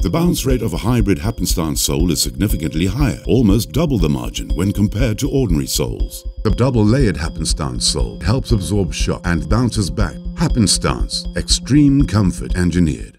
The bounce rate of a hybrid Happenstance sole is significantly higher, almost double the margin when compared to ordinary soles. The double-layered Happenstance sole helps absorb shock and bounces back. Happenstance, extreme comfort engineered.